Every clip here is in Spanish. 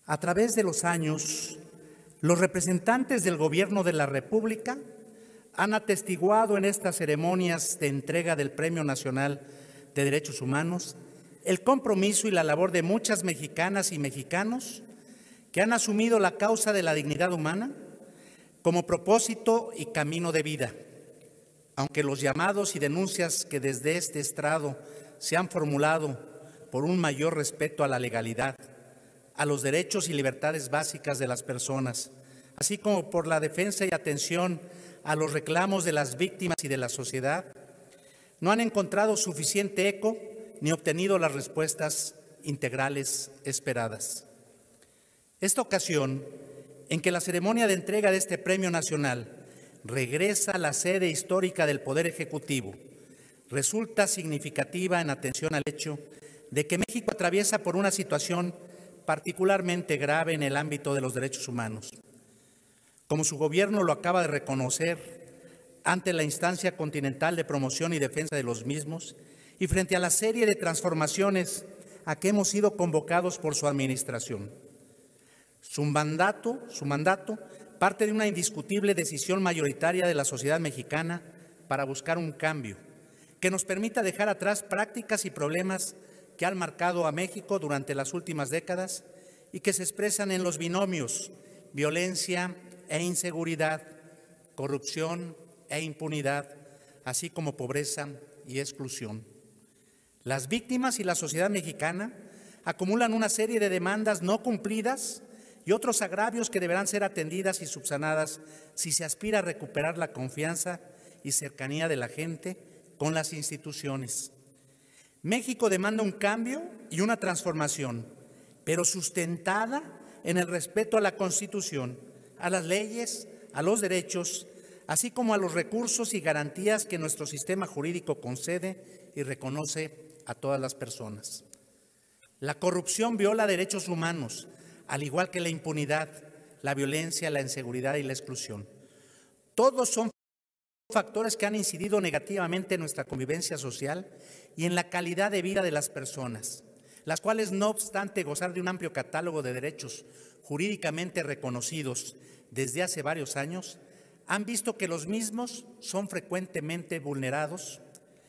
A través de los años, los representantes del Gobierno de la República han atestiguado en estas ceremonias de entrega del Premio Nacional de Derechos Humanos el compromiso y la labor de muchas mexicanas y mexicanos que han asumido la causa de la dignidad humana como propósito y camino de vida. Aunque los llamados y denuncias que desde este estrado se han formulado por un mayor respeto a la legalidad, a los derechos y libertades básicas de las personas, así como por la defensa y atención a los reclamos de las víctimas y de la sociedad, no han encontrado suficiente eco ni obtenido las respuestas integrales esperadas. Esta ocasión, en que la ceremonia de entrega de este premio nacional regresa a la sede histórica del Poder Ejecutivo, resulta significativa en atención al hecho de que México atraviesa por una situación particularmente grave en el ámbito de los derechos humanos. Como su gobierno lo acaba de reconocer ante la instancia continental de promoción y defensa de los mismos y frente a la serie de transformaciones a que hemos sido convocados por su administración. Su mandato parte de una indiscutible decisión mayoritaria de la sociedad mexicana para buscar un cambio que nos permita dejar atrás prácticas y problemas que han marcado a México durante las últimas décadas y que se expresan en los binomios violencia e inseguridad, corrupción e impunidad, así como pobreza y exclusión. Las víctimas y la sociedad mexicana acumulan una serie de demandas no cumplidas y otros agravios que deberán ser atendidas y subsanadas si se aspira a recuperar la confianza y cercanía de la gente con las instituciones. México demanda un cambio y una transformación, pero sustentada en el respeto a la Constitución, a las leyes, a los derechos, así como a los recursos y garantías que nuestro sistema jurídico concede y reconoce a todas las personas. La corrupción viola derechos humanos, al igual que la impunidad, la violencia, la inseguridad y la exclusión. Todos son factores que han incidido negativamente en nuestra convivencia social y en la calidad de vida de las personas, las cuales, no obstante gozar de un amplio catálogo de derechos jurídicamente reconocidos desde hace varios años, han visto que los mismos son frecuentemente vulnerados.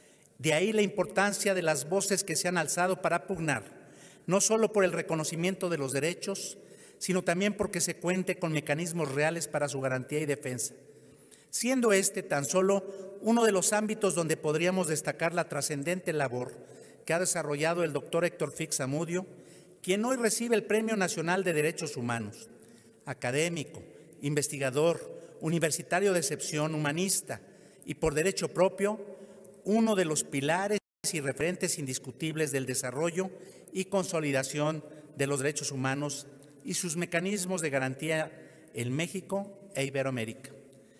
De ahí la importancia de las voces que se han alzado para pugnar, no solo por el reconocimiento de los derechos, sino también porque se cuente con mecanismos reales para su garantía y defensa, siendo este tan solo uno de los ámbitos donde podríamos destacar la trascendente labor que ha desarrollado el doctor Héctor Fix Zamudio, quien hoy recibe el Premio Nacional de Derechos Humanos. Académico, investigador, universitario de excepción, humanista y por derecho propio, uno de los pilares y referentes indiscutibles del desarrollo y consolidación de los derechos humanos y sus mecanismos de garantía en México e Iberoamérica.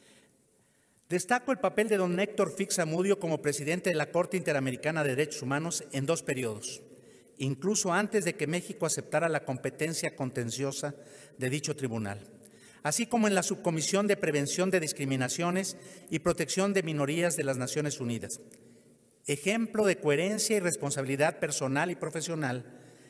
Destaco el papel de don Héctor Fix Zamudio como presidente de la Corte Interamericana de Derechos Humanos en 2 periodos, incluso antes de que México aceptara la competencia contenciosa de dicho tribunal, así como en la Subcomisión de Prevención de Discriminaciones y Protección de Minorías de las Naciones Unidas. Ejemplo de coherencia y responsabilidad personal y profesional,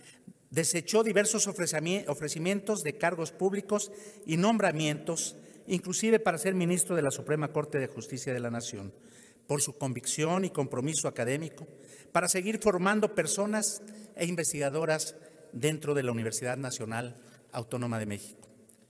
desechó diversos ofrecimientos de cargos públicos y nombramientos, inclusive para ser ministro de la Suprema Corte de Justicia de la Nación, por su convicción y compromiso académico para seguir formando personas e investigadoras dentro de la Universidad Nacional Autónoma de México.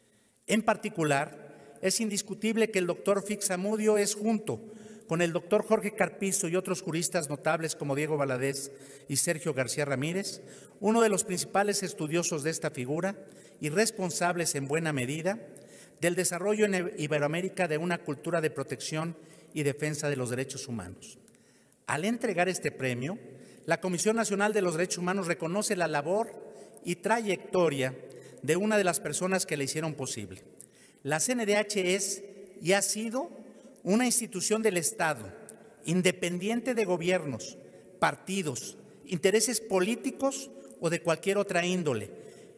En particular, es indiscutible que el doctor Fix Zamudio es, junto con el doctor Jorge Carpizo y otros juristas notables como Diego Valadez y Sergio García Ramírez, uno de los principales estudiosos de esta figura y responsables en buena medida del desarrollo en Iberoamérica de una cultura de protección y defensa de los derechos humanos. Al entregar este premio, la Comisión Nacional de los Derechos Humanos reconoce la labor y trayectoria de una de las personas que le hicieron posible. La CNDH es y ha sido una institución del Estado, independiente de gobiernos, partidos, intereses políticos o de cualquier otra índole,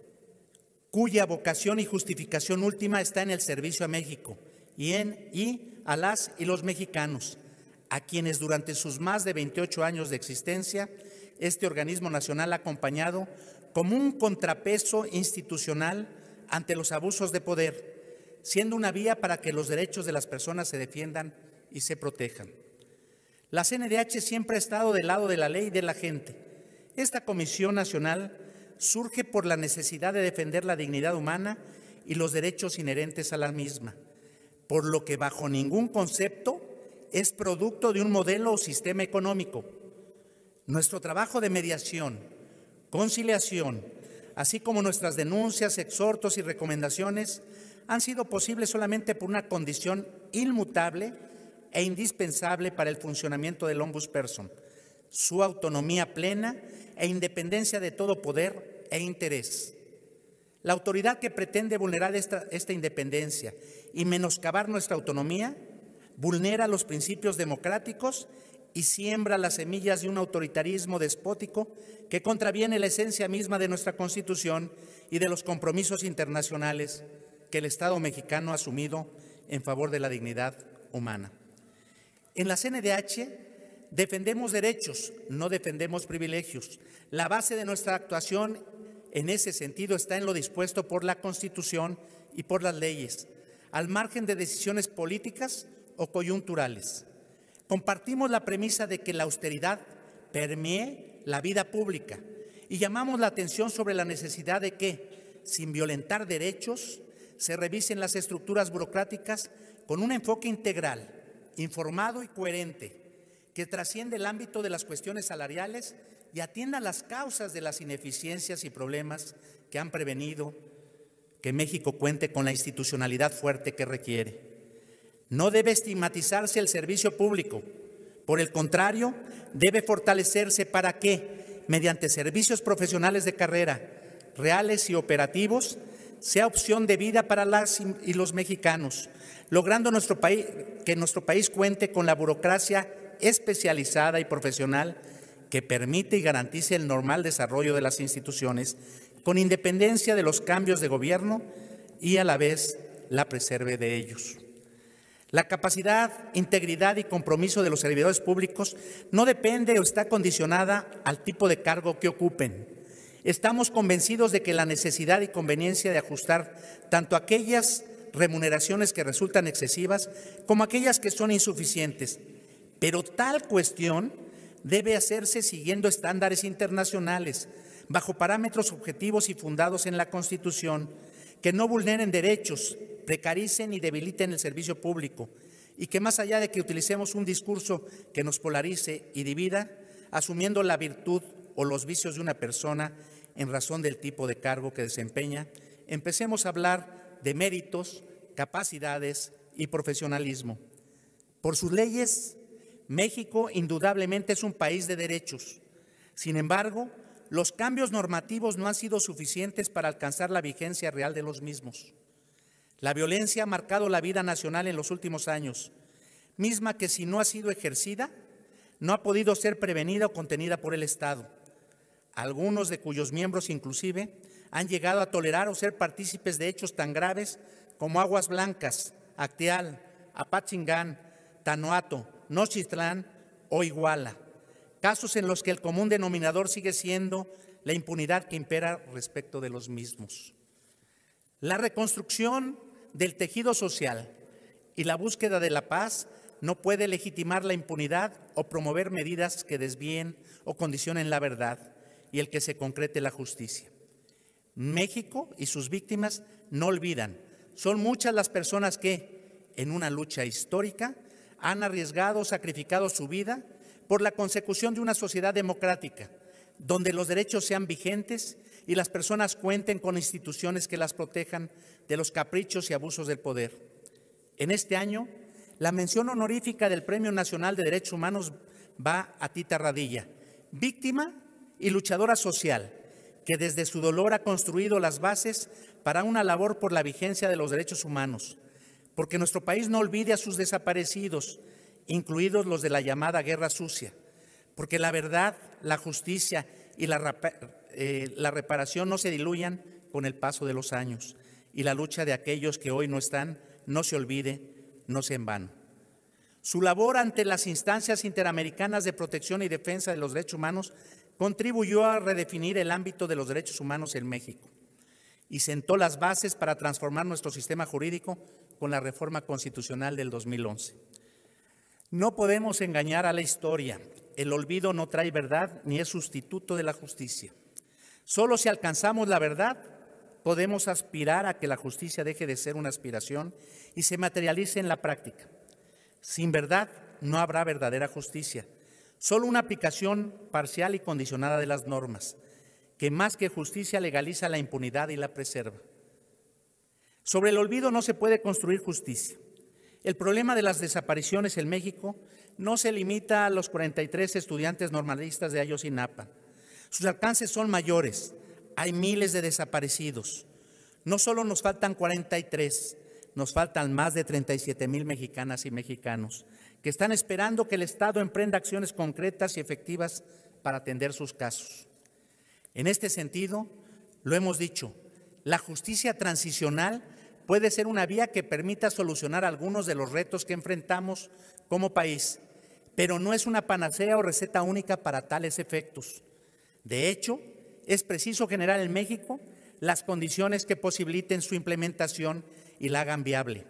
cuya vocación y justificación última está en el servicio a México y a las y los mexicanos, a quienes durante sus más de 28 años de existencia, este organismo nacional ha acompañado como un contrapeso institucional ante los abusos de poder, siendo una vía para que los derechos de las personas se defiendan y se protejan. La CNDH siempre ha estado del lado de la ley y de la gente. Esta Comisión Nacional surge por la necesidad de defender la dignidad humana y los derechos inherentes a la misma, por lo que bajo ningún concepto es producto de un modelo o sistema económico. Nuestro trabajo de mediación, conciliación, así como nuestras denuncias, exhortos y recomendaciones han sido posibles solamente por una condición inmutable e indispensable para el funcionamiento del ombudsperson: su autonomía plena e independencia de todo poder e interés. La autoridad que pretende vulnerar esta independencia y menoscabar nuestra autonomía vulnera los principios democráticos y siembra las semillas de un autoritarismo despótico que contraviene la esencia misma de nuestra Constitución y de los compromisos internacionales que el Estado mexicano ha asumido en favor de la dignidad humana. En la CNDH defendemos derechos, no defendemos privilegios. La base de nuestra actuación en ese sentido está en lo dispuesto por la Constitución y por las leyes, al margen de decisiones políticas o coyunturales. Compartimos la premisa de que la austeridad permee la vida pública y llamamos la atención sobre la necesidad de que, sin violentar derechos, se revisen las estructuras burocráticas con un enfoque integral, informado y coherente, que trasciende el ámbito de las cuestiones salariales y atienda las causas de las ineficiencias y problemas que han prevenido que México cuente con la institucionalidad fuerte que requiere. No debe estigmatizarse el servicio público. Por el contrario, debe fortalecerse para que, mediante servicios profesionales de carrera, reales y operativos, sea opción de vida para las y los mexicanos, logrando que nuestro país cuente con la burocracia especializada y profesional que permite y garantice el normal desarrollo de las instituciones, con independencia de los cambios de gobierno y a la vez la preserve de ellos. La capacidad, integridad y compromiso de los servidores públicos no depende o está condicionada al tipo de cargo que ocupen. Estamos convencidos de que la necesidad y conveniencia de ajustar tanto aquellas remuneraciones que resultan excesivas como aquellas que son insuficientes, pero tal cuestión debe hacerse siguiendo estándares internacionales, bajo parámetros objetivos y fundados en la Constitución, que no vulneren derechos, precaricen y debiliten el servicio público, y que más allá de que utilicemos un discurso que nos polarice y divida, asumiendo la virtud o los vicios de una persona en razón del tipo de cargo que desempeña, empecemos a hablar de méritos, capacidades y profesionalismo. Por sus leyes, México indudablemente es un país de derechos. Sin embargo, los cambios normativos no han sido suficientes para alcanzar la vigencia real de los mismos. La violencia ha marcado la vida nacional en los últimos años, misma que si no ha sido ejercida, no ha podido ser prevenida o contenida por el Estado. Algunos de cuyos miembros inclusive han llegado a tolerar o ser partícipes de hechos tan graves como Aguas Blancas, Acteal, Apatzingán, Tanoato, Nochitlán o Iguala. Casos en los que el común denominador sigue siendo la impunidad que impera respecto de los mismos. La reconstrucción del tejido social y la búsqueda de la paz no puede legitimar la impunidad o promover medidas que desvíen o condicionen la verdad y el que se concrete la justicia. México y sus víctimas no olvidan. Son muchas las personas que, en una lucha histórica, han arriesgado o sacrificado su vida por la consecución de una sociedad democrática, donde los derechos sean vigentes y las personas cuenten con instituciones que las protejan de los caprichos y abusos del poder. En este año, la mención honorífica del Premio Nacional de Derechos Humanos va a Tita Radilla, víctima y luchadora social, que desde su dolor ha construido las bases para una labor por la vigencia de los derechos humanos, porque nuestro país no olvide a sus desaparecidos, incluidos los de la llamada Guerra Sucia, porque la verdad, la justicia y la reparación no se diluyan con el paso de los años, y la lucha de aquellos que hoy no están no se olvide, no sea en vano. Su labor ante las instancias interamericanas de protección y defensa de los derechos humanos contribuyó a redefinir el ámbito de los derechos humanos en México y sentó las bases para transformar nuestro sistema jurídico con la reforma constitucional del 2011. No podemos engañar a la historia. El olvido no trae verdad ni es sustituto de la justicia. Solo si alcanzamos la verdad, podemos aspirar a que la justicia deje de ser una aspiración y se materialice en la práctica. Sin verdad, no habrá verdadera justicia, solo una aplicación parcial y condicionada de las normas, que más que justicia legaliza la impunidad y la preserva. Sobre el olvido no se puede construir justicia. El problema de las desapariciones en México no se limita a los 43 estudiantes normalistas de Ayotzinapa. Sus alcances son mayores. Hay miles de desaparecidos. No solo nos faltan 43, nos faltan más de 37,000 mexicanas y mexicanos que están esperando que el Estado emprenda acciones concretas y efectivas para atender sus casos. En este sentido, lo hemos dicho, la justicia transicional puede ser una vía que permita solucionar algunos de los retos que enfrentamos como país, pero no es una panacea o receta única para tales efectos. De hecho, es preciso generar en México las condiciones que posibiliten su implementación y la hagan viable.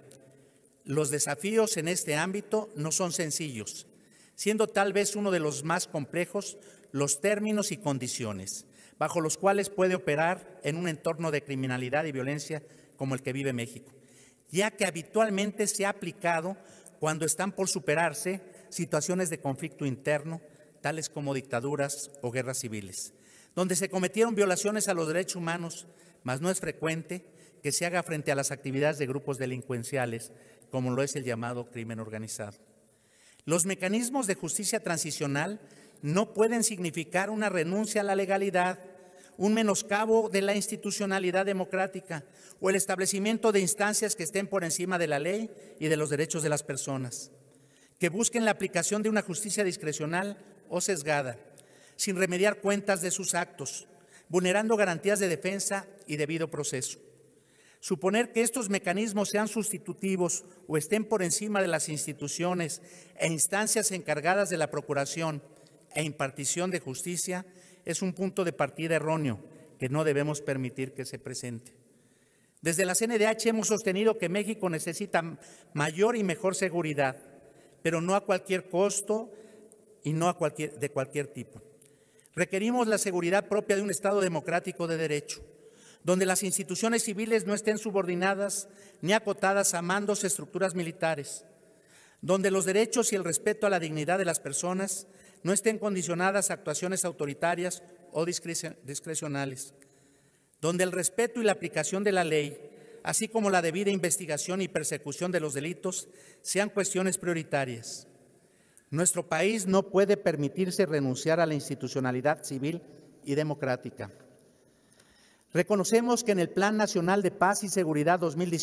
Los desafíos en este ámbito no son sencillos, siendo tal vez uno de los más complejos los términos y condiciones bajo los cuales puede operar en un entorno de criminalidad y violencia como el que vive México, ya que habitualmente se ha aplicado cuando están por superarse situaciones de conflicto interno, tales como dictaduras o guerras civiles, donde se cometieron violaciones a los derechos humanos, mas no es frecuente que se haga frente a las actividades de grupos delincuenciales, como lo es el llamado crimen organizado. Los mecanismos de justicia transicional no pueden significar una renuncia a la legalidad, un menoscabo de la institucionalidad democrática o el establecimiento de instancias que estén por encima de la ley y de los derechos de las personas, que busquen la aplicación de una justicia discrecional o sesgada, sin remediar cuentas de sus actos, vulnerando garantías de defensa y debido proceso. Suponer que estos mecanismos sean sustitutivos o estén por encima de las instituciones e instancias encargadas de la procuración e impartición de justicia es un punto de partida erróneo que no debemos permitir que se presente. Desde la CNDH hemos sostenido que México necesita mayor y mejor seguridad, pero no a cualquier costo y no de cualquier tipo. Requerimos la seguridad propia de un Estado democrático de derecho, donde las instituciones civiles no estén subordinadas ni acotadas a mandos, estructuras militares, donde los derechos y el respeto a la dignidad de las personas no estén condicionadas a actuaciones autoritarias o discrecionales, donde el respeto y la aplicación de la ley, así como la debida investigación y persecución de los delitos, sean cuestiones prioritarias. Nuestro país no puede permitirse renunciar a la institucionalidad civil y democrática. Reconocemos que en el Plan Nacional de Paz y Seguridad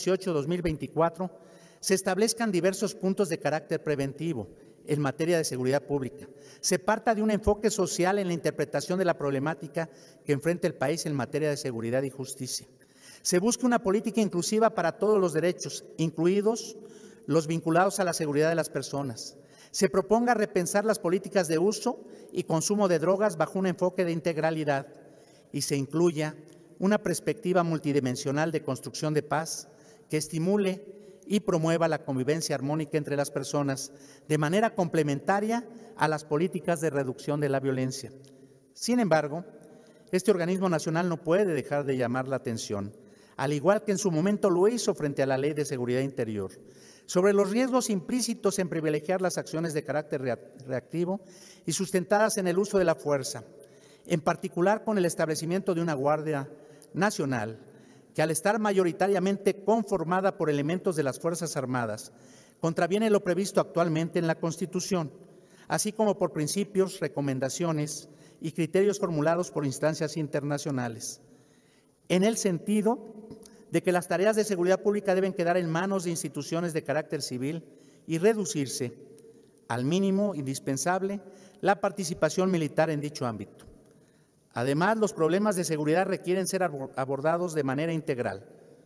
2018-2024 se establezcan diversos puntos de carácter preventivo en materia de seguridad pública. Se parta de un enfoque social en la interpretación de la problemática que enfrenta el país en materia de seguridad y justicia. Se busca una política inclusiva para todos los derechos, incluidos los vinculados a la seguridad de las personas. Se proponga repensar las políticas de uso y consumo de drogas bajo un enfoque de integralidad y se incluya una perspectiva multidimensional de construcción de paz que estimule y promueva la convivencia armónica entre las personas de manera complementaria a las políticas de reducción de la violencia. Sin embargo, este organismo nacional no puede dejar de llamar la atención, al igual que en su momento lo hizo frente a la Ley de Seguridad Interior, sobre los riesgos implícitos en privilegiar las acciones de carácter reactivo y sustentadas en el uso de la fuerza, en particular con el establecimiento de una Guardia Nacional que, al estar mayoritariamente conformada por elementos de las Fuerzas Armadas, contraviene lo previsto actualmente en la Constitución, así como por principios, recomendaciones y criterios formulados por instancias internacionales, en el sentido de que las tareas de seguridad pública deben quedar en manos de instituciones de carácter civil y reducirse al mínimo indispensable la participación militar en dicho ámbito. Además, los problemas de seguridad requieren ser abordados de manera integral.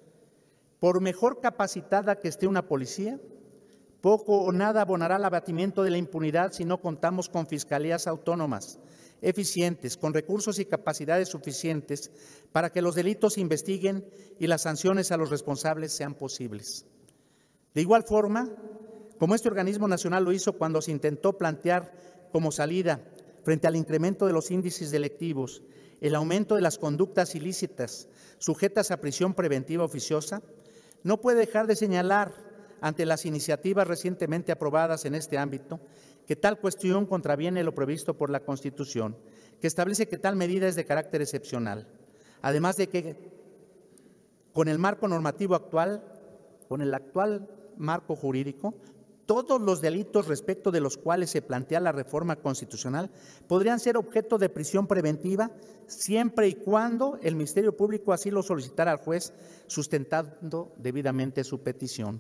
Por mejor capacitada que esté una policía, poco o nada abonará al abatimiento de la impunidad si no contamos con fiscalías autónomas, eficientes, con recursos y capacidades suficientes para que los delitos se investiguen y las sanciones a los responsables sean posibles. De igual forma, como este organismo nacional lo hizo cuando se intentó plantear como salida frente al incremento de los índices delictivos, el aumento de las conductas ilícitas sujetas a prisión preventiva oficiosa, no puede dejar de señalar ante las iniciativas recientemente aprobadas en este ámbito que tal cuestión contraviene lo previsto por la Constitución, que establece que tal medida es de carácter excepcional. Además de que con el marco normativo actual, con el actual marco jurídico, todos los delitos respecto de los cuales se plantea la reforma constitucional podrían ser objeto de prisión preventiva siempre y cuando el Ministerio Público así lo solicitara al juez, sustentando debidamente su petición.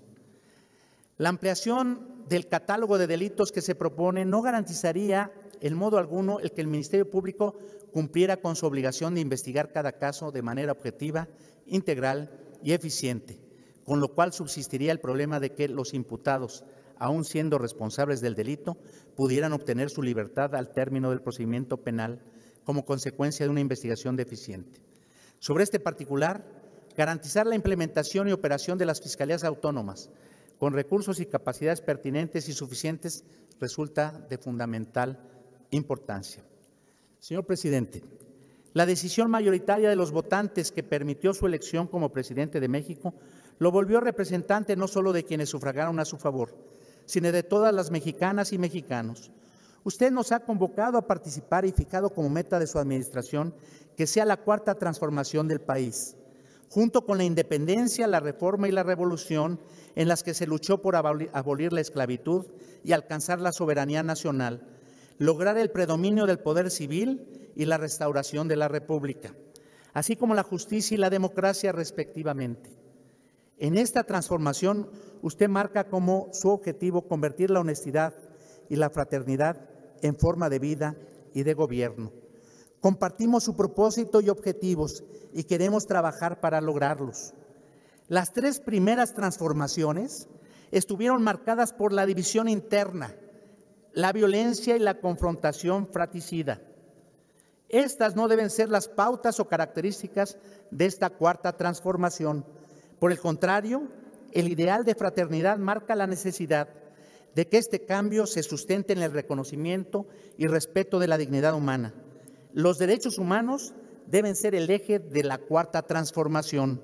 La ampliación del catálogo de delitos que se propone no garantizaría en modo alguno el que el Ministerio Público cumpliera con su obligación de investigar cada caso de manera objetiva, integral y eficiente, con lo cual subsistiría el problema de que los imputados, aun siendo responsables del delito, pudieran obtener su libertad al término del procedimiento penal como consecuencia de una investigación deficiente. Sobre este particular, garantizar la implementación y operación de las fiscalías autónomas con recursos y capacidades pertinentes y suficientes resulta de fundamental importancia. Señor presidente, la decisión mayoritaria de los votantes que permitió su elección como presidente de México lo volvió representante no solo de quienes sufragaron a su favor, sino de todas las mexicanas y mexicanos. Usted nos ha convocado a participar y fijado como meta de su administración que sea la cuarta transformación del país, junto con la independencia, la reforma y la revolución en las que se luchó por abolir la esclavitud y alcanzar la soberanía nacional, lograr el predominio del poder civil y la restauración de la República, así como la justicia y la democracia respectivamente. En esta transformación, usted marca como su objetivo convertir la honestidad y la fraternidad en forma de vida y de gobierno. Compartimos su propósito y objetivos y queremos trabajar para lograrlos. Las tres primeras transformaciones estuvieron marcadas por la división interna, la violencia y la confrontación fratricida. Estas no deben ser las pautas o características de esta cuarta transformación. Por el contrario, el ideal de fraternidad marca la necesidad de que este cambio se sustente en el reconocimiento y respeto de la dignidad humana. Los derechos humanos deben ser el eje de la cuarta transformación.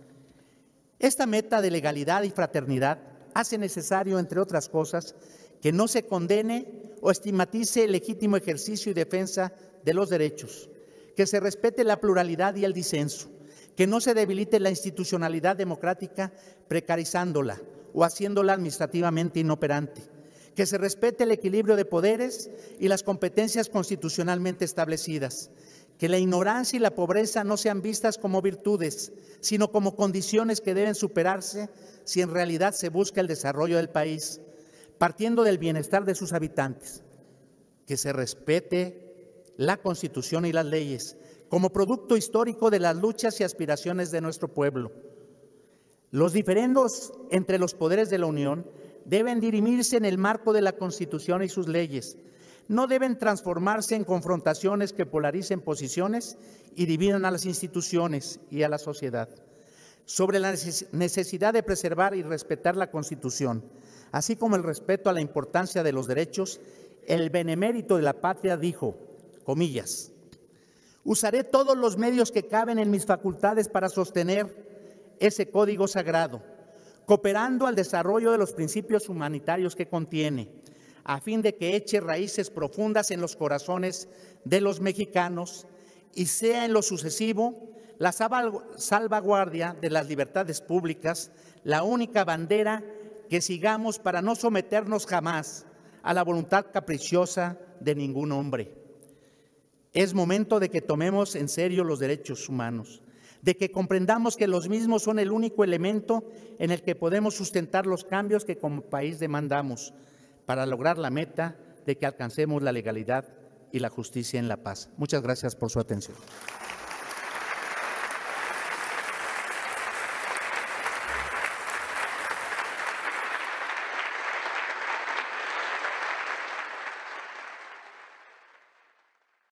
Esta meta de legalidad y fraternidad hace necesario, entre otras cosas, que no se condene o estigmatice el legítimo ejercicio y defensa de los derechos, que se respete la pluralidad y el disenso, que no se debilite la institucionalidad democrática precarizándola o haciéndola administrativamente inoperante, que se respete el equilibrio de poderes y las competencias constitucionalmente establecidas, que la ignorancia y la pobreza no sean vistas como virtudes, sino como condiciones que deben superarse si en realidad se busca el desarrollo del país, partiendo del bienestar de sus habitantes, que se respete la Constitución y las leyes como producto histórico de las luchas y aspiraciones de nuestro pueblo. Los diferendos entre los poderes de la Unión deben dirimirse en el marco de la Constitución y sus leyes. No deben transformarse en confrontaciones que polaricen posiciones y dividan a las instituciones y a la sociedad. Sobre la necesidad de preservar y respetar la Constitución, así como el respeto a la importancia de los derechos, el benemérito de la patria dijo, comillas, usaré todos los medios que caben en mis facultades para sostener ese código sagrado, cooperando al desarrollo de los principios humanitarios que contiene, a fin de que eche raíces profundas en los corazones de los mexicanos y sea en lo sucesivo la salvaguardia de las libertades públicas la única bandera que sigamos para no someternos jamás a la voluntad caprichosa de ningún hombre. Es momento de que tomemos en serio los derechos humanos, de que comprendamos que los mismos son el único elemento en el que podemos sustentar los cambios que como país demandamos para lograr la meta de que alcancemos la legalidad y la justicia en la paz. Muchas gracias por su atención.